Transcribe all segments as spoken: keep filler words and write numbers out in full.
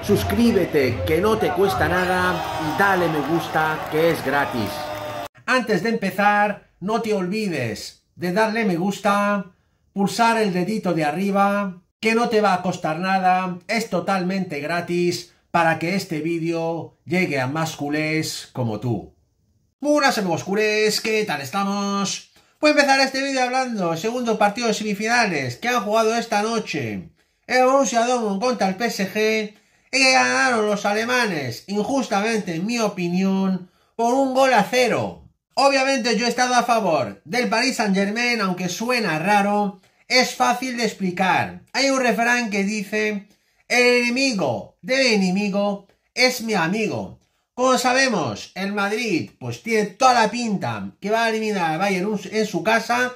suscríbete, que no te cuesta nada, y dale me gusta, que es gratis. Antes de empezar, no te olvides de darle me gusta, pulsar el dedito de arriba, que no te va a costar nada, es totalmente gratis para que este vídeo llegue a más culés como tú. Buenas amigos culés, ¿qué tal estamos? Voy a empezar este vídeo hablando del segundo partido de semifinales que han jugado esta noche. El Borussia Dortmund contra el P S G y que ganaron los alemanes, injustamente en mi opinión, por un gol a cero. Obviamente yo he estado a favor del Paris Saint-Germain, aunque suena raro, es fácil de explicar. Hay un refrán que dice: el enemigo del enemigo es mi amigo. Como sabemos, el Madrid pues tiene toda la pinta que va a eliminar al Bayern en su casa,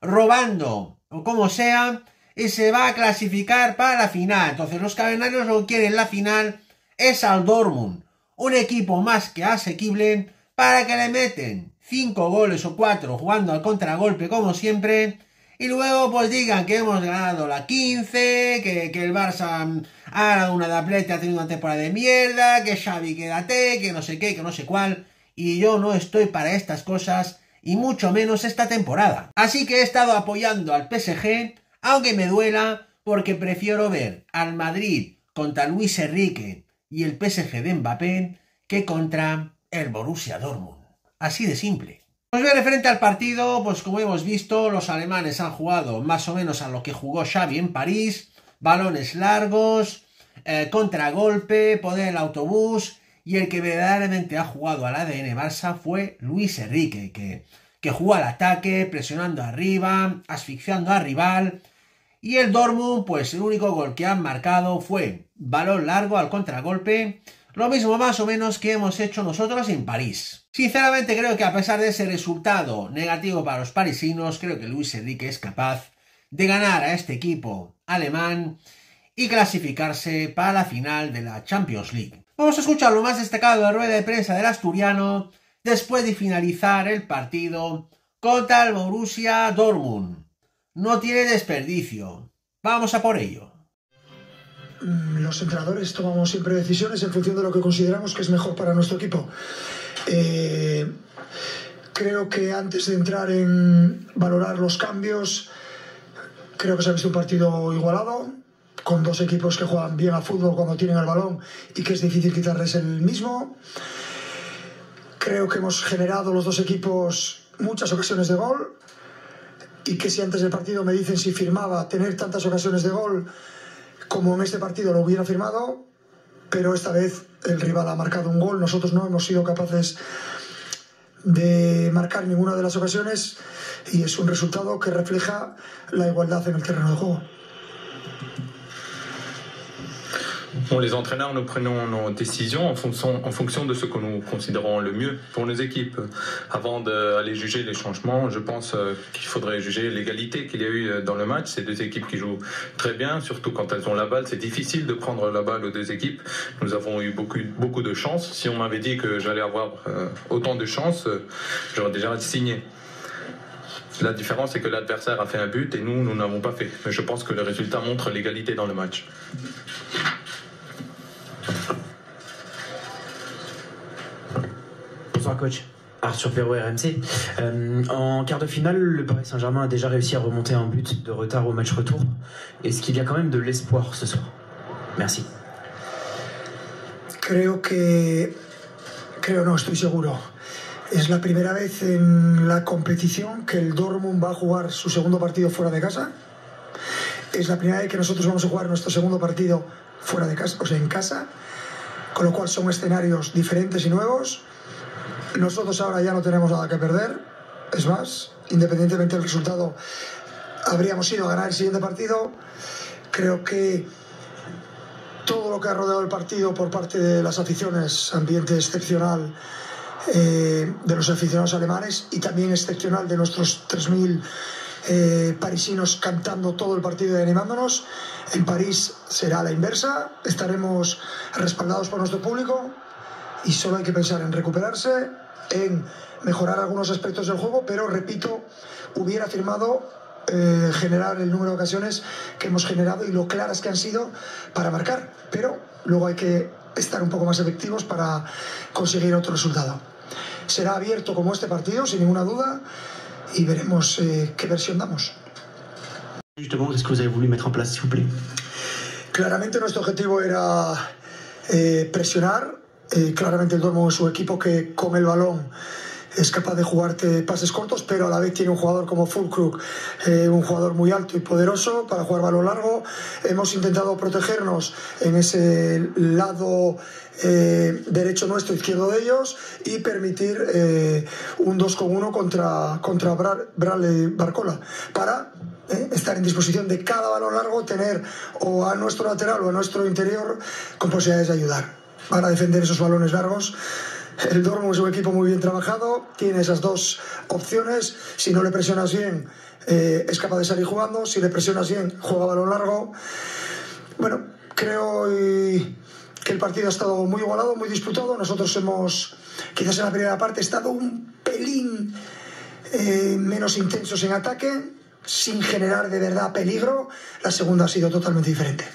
robando o como sea, y se va a clasificar para la final. Entonces los cavernarios lo que quieren en la final es al Dortmund, un equipo más que asequible, para que le meten cinco goles o cuatro jugando al contragolpe como siempre, y luego pues digan que hemos ganado la quince, que, que el Barça ha ganado una doblete, ha tenido una temporada de mierda, que Xavi quédate, que no sé qué, que no sé cuál, y yo no estoy para estas cosas, y mucho menos esta temporada. Así que he estado apoyando al P S G, aunque me duela, porque prefiero ver al Madrid contra Luis Enrique y el P S G de Mbappé que contra el Borussia Dortmund. Así de simple. Pues bien, referente al partido, pues como hemos visto, los alemanes han jugado más o menos a lo que jugó Xavi en París, balones largos, eh, contragolpe, poder el autobús, y el que verdaderamente ha jugado al A D N Barça fue Luis Enrique, que, que jugó al ataque, presionando arriba, asfixiando al rival, y el Dortmund, pues el único gol que han marcado fue balón largo al contragolpe, lo mismo más o menos que hemos hecho nosotros en París. Sinceramente creo que a pesar de ese resultado negativo para los parisinos, creo que Luis Enrique es capaz de ganar a este equipo alemán y clasificarse para la final de la Champions League. Vamos a escuchar lo más destacado de la rueda de prensa del asturiano después de finalizar el partido contra el Borussia Dortmund. No tiene desperdicio. Vamos a por ello. Los entrenadores tomamos siempre decisiones en función de lo que consideramos que es mejor para nuestro equipo. Eh, creo que antes de entrar en valorar los cambios, creo que se ha visto un partido igualado, con dos equipos que juegan bien a fútbol cuando tienen el balón y que es difícil quitarles el mismo. Creo que hemos generado los dos equipos muchas ocasiones de gol y que si antes del partido me dicen si firmaba tener tantas ocasiones de gol como en este partido lo hubiera firmado, pero esta vez el rival ha marcado un gol, nosotros no hemos sido capaces de marcar ninguna de las ocasiones y es un resultado que refleja la igualdad en el terreno de juego. Bon, les entraîneurs, nous prenons nos décisions en fonction, en fonction de ce que nous considérons le mieux pour nos équipes. Avant d'aller juger les changements, je pense qu'il faudrait juger l'égalité qu'il y a eu dans le match. C'est deux équipes qui jouent très bien, surtout quand elles ont la balle. C'est difficile de prendre la balle aux deux équipes. Nous avons eu beaucoup, beaucoup de chance. Si on m'avait dit que j'allais avoir euh, autant de chance, euh, j'aurais déjà signé. La différence, c'est que l'adversaire a fait un but et nous, nous n'avons pas fait. Mais je pense que le résultat montre l'égalité dans le match. Bonsoir coach, Arthur Perrault, R M C. Euh, en quart de finale, le Paris Saint-Germain a déjà réussi à remonter un but de retard au match retour. Est-ce qu'il y a quand même de l'espoir ce soir? Merci. Creo que... Creo no, estoy seguro. Es la primera vez en la competición que el Dortmund va a jugar su segundo partido fuera de casa. Es la primera vez que nosotros vamos a jugar nuestro segundo partido fuera de casa, o sea, en casa. Con lo cual son escenarios diferentes y nuevos. Nosotros ahora ya no tenemos nada que perder, es más, independientemente del resultado, habríamos ido a ganar el siguiente partido. Creo que todo lo que ha rodeado el partido por parte de las aficiones, ambiente excepcional eh, de los aficionados alemanes y también excepcional de nuestros tres mil eh, parisinos cantando todo el partido y animándonos. En París será la inversa, estaremos respaldados por nuestro público y solo hay que pensar en recuperarse, en mejorar algunos aspectos del juego, pero repito, hubiera firmado eh, generar el número de ocasiones que hemos generado y lo claras que han sido para marcar, pero luego hay que estar un poco más efectivos para conseguir otro resultado. Será abierto como este partido, sin ninguna duda, y veremos eh, qué versión damos. Justement, qu'est-ce que vous avez voulu mettre en place, s'il vous plaît? Claramente nuestro objetivo era eh, presionar. Eh, claramente el Dortmund es un equipo que con el balón es capaz de jugarte pases cortos, pero a la vez tiene un jugador como Füllkrug, eh, un jugador muy alto y poderoso para jugar balón largo. Hemos intentado protegernos en ese lado eh, derecho nuestro, izquierdo de ellos, y permitir eh, un dos con uno contra, contra Bradley Barcola para eh, estar en disposición de cada balón largo tener o a nuestro lateral o a nuestro interior con posibilidades de ayudar para defender esos balones largos. El Dortmund es un equipo muy bien trabajado, tiene esas dos opciones. Si no le presionas bien, eh, es capaz de salir jugando. Si le presionas bien, juega balón largo. Bueno, creo y, que el partido ha estado muy igualado, muy disputado. Nosotros hemos, quizás en la primera parte, estado un pelín eh, menos intensos en ataque, sin generar de verdad peligro. La segunda ha sido totalmente diferente.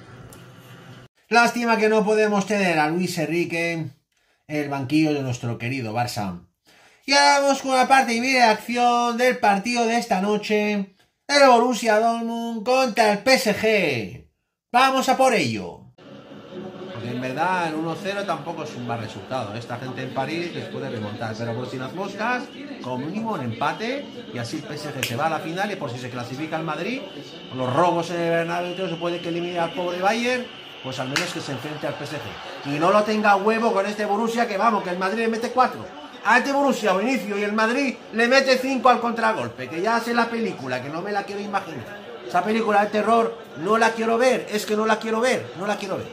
Lástima que no podemos tener a Luis Enrique el banquillo de nuestro querido Barça. Y ahora vamos con la parte y media de acción del partido de esta noche, el Borussia Dortmund contra el P S G. Vamos a por ello. Porque en verdad el uno cero tampoco es un mal resultado. Esta gente en París les puede remontar, pero por si las moscas, como mínimo un empate, y así el P S G se va a la final, y por si se clasifica al Madrid, con los robos en el Bernabéu se puede que elimine al pobre Bayern, pues al menos que se enfrente al P S G. Y no lo tenga huevo con este Borussia, que vamos, que el Madrid le mete cuatro. A este Borussia, Vinicio, y el Madrid le mete cinco al contragolpe, que ya hace la película, que no me la quiero imaginar. Esa película de terror no la quiero ver, es que no la quiero ver, no la quiero ver.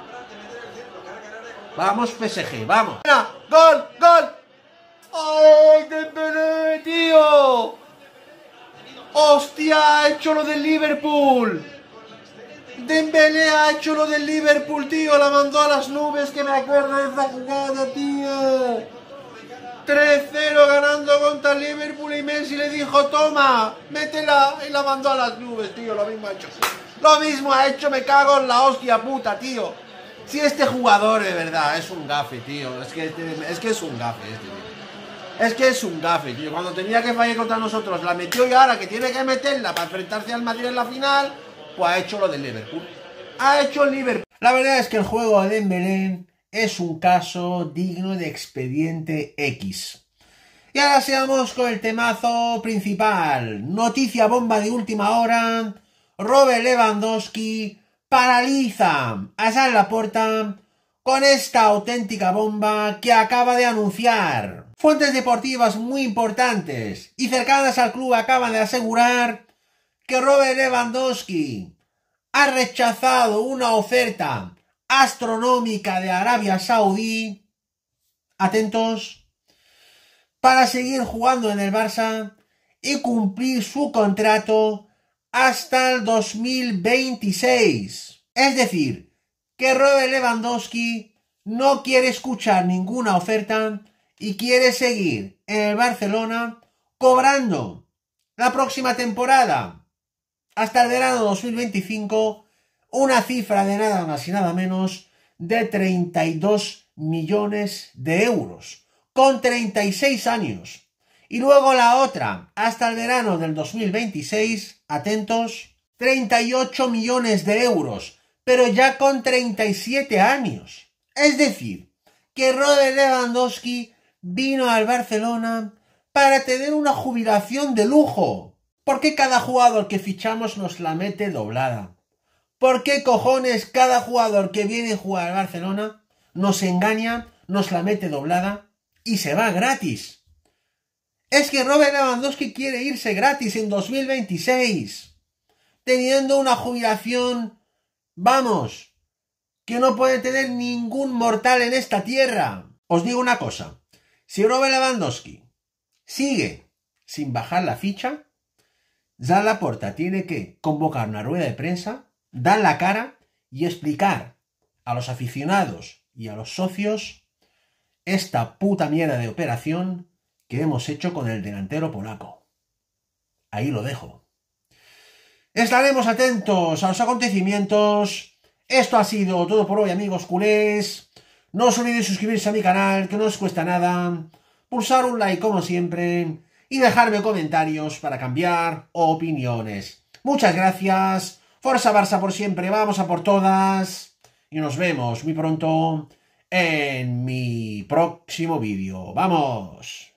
Vamos P S G, vamos. ¡Gol, gol! ¡Ay, Dembélé, tío! ¡Hostia, ha hecho lo del Liverpool! Dembélé ha hecho lo del Liverpool, tío. La mandó a las nubes, que me acuerdo de esa jugada, tío. tres cero ganando contra el Liverpool y Messi le dijo, toma, métela, y la mandó a las nubes, tío. Lo mismo ha hecho. Lo mismo ha hecho, me cago en la hostia puta, tío. Si este jugador de verdad es un gafe, tío. Es que, es que es un gafe este, tío. Es que es un gafe, tío. Cuando tenía que fallar contra nosotros, la metió, y ahora que tiene que meterla para enfrentarse al Madrid en la final, pues ha hecho lo del Liverpool. Ha hecho el Liverpool. La verdad es que el juego de Dembélé es un caso digno de expediente X. Y ahora sigamos con el temazo principal. Noticia bomba de última hora. Robert Lewandowski paraliza a Joan Laporta con esta auténtica bomba que acaba de anunciar. Fuentes deportivas muy importantes y cercanas al club acaban de asegurar que Robert Lewandowski ha rechazado una oferta astronómica de Arabia Saudí, atentos, para seguir jugando en el Barça y cumplir su contrato hasta el dos mil veintiséis. Es decir, que Robert Lewandowski no quiere escuchar ninguna oferta y quiere seguir en el Barcelona cobrando la próxima temporada hasta el verano dos mil veinticinco una cifra de nada más y nada menos de treinta y dos millones de euros, con treinta y seis años. Y luego la otra, hasta el verano del dos mil veintiséis, atentos, treinta y ocho millones de euros, pero ya con treinta y siete años. Es decir, que Robert Lewandowski vino al Barcelona para tener una jubilación de lujo. ¿Por qué cada jugador que fichamos nos la mete doblada? ¿Por qué cojones cada jugador que viene a jugar al Barcelona nos engaña, nos la mete doblada y se va gratis? Es que Robert Lewandowski quiere irse gratis en dos mil veintiséis, teniendo una jubilación, vamos, que no puede tener ningún mortal en esta tierra. Os digo una cosa, si Robert Lewandowski sigue sin bajar la ficha, Joan Laporta tiene que convocar una rueda de prensa, dar la cara y explicar a los aficionados y a los socios esta puta mierda de operación que hemos hecho con el delantero polaco. Ahí lo dejo. Estaremos atentos a los acontecimientos. Esto ha sido todo por hoy, amigos culés. No os olvidéis suscribirse a mi canal, que no os cuesta nada. Pulsar un like como siempre y dejarme comentarios para cambiar opiniones. Muchas gracias. Forza Barça por siempre, vamos a por todas. Y nos vemos muy pronto en mi próximo vídeo. ¡Vamos!